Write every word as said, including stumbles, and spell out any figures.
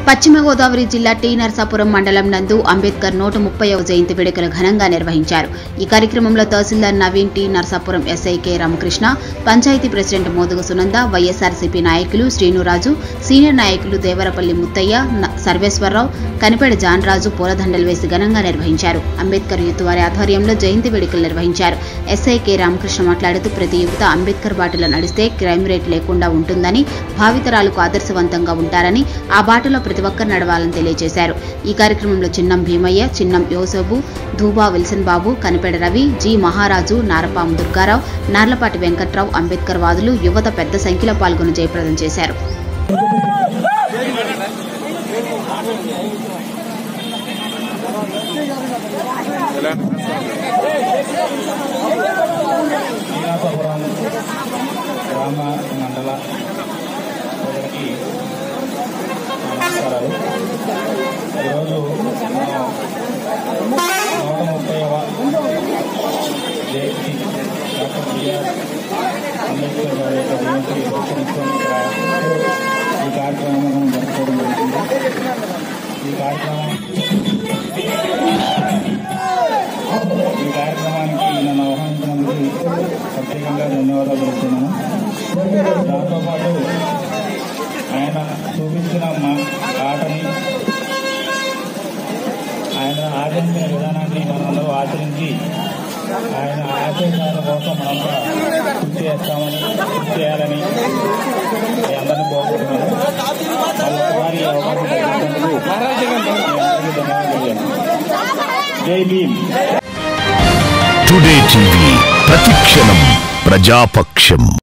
పశ్చిమ గోదావరి జిల్లా టీ నరసాపురం మండలం నందు అంబేద్కర్ నూట ముప్పైవ జయంతి వేడుకలు ఘనంగా నిర్వహించారు. ఈ కార్యక్రమంలో తహసీల్దార్ Naveen, T Narasapuram SI K Ramakrishna, panchayat president Modugu Sunanda, YSRCP నాయకులు శ్రీనురాజు, సీనియర్ నాయకులు దేవరపల్లి ముత్తయ్య, సర్వేశ్వరరావు, కనిపెడ జాన్రాజు పూలదండలు వేసి ఘనంగా నిర్వహించారు. అంబేద్కర్ యూత్ వారి ఆధ్వర్యంలో జయంతి వేడుకలు నిర్వహించారు. ఎస్ఐ కె రామకృష్ణ మాట్లాడుతూ ప్రతి యువత అంబేద్కర్ బాటలో నడిస్తే క్రైమ్ రేట్ లేకుండా ఉంటుందని, భావితరాలకు ఆదర్శవంతంగా ఉంటారని, ఆ బాటలో ప్రతి ఒక్కరు నడవాలని తెలియజేశారు. ఈ కార్యక్రమంలో చిన్నం భీమయ్య, చిన్నం యోసబు, ధూబా విల్సన్ బాబు, కనిపెడ రవి, జి మహారాజు, నారపాము దుర్గారావు, నార్లపాటి వెంకట్రావు, అంబేద్కర్ వాదులు, యువత పెద్ద సంఖ్యలో పాల్గొని జయప్రదం చేశారు. ఈరోజు నూట ముప్పైవ జయంతి డాక్టర్ బిఆర్ అంబేద్కర్ గారి యొక్క జయంతి ఈ కార్యక్రమం మనం జరుపుకోవడం జరుగుతుంది. ఈ కార్యక్రమం ఈ కార్యక్రమానికి నన్ను ఆహ్వానించినందుకు ప్రత్యేకంగా ధన్యవాదాలు తెలుపుతున్నాను. దాంతోపాటు ఆయన చూపించిన మా ఆటని, ఆయన ఆచరించిన విధానాన్ని మనందరూ ఆచరించి ఆయన ఆచరించిన కోసం మనంతా కృషి చేస్తామని కృషి చేయాలని అందరినీ కోరుకుంటున్నాను. వారి అవకాశం ధన్యవాదాలు. జై భీమ్. టుడే టీవీ ప్రతిక్షణం ప్రజాపక్షం.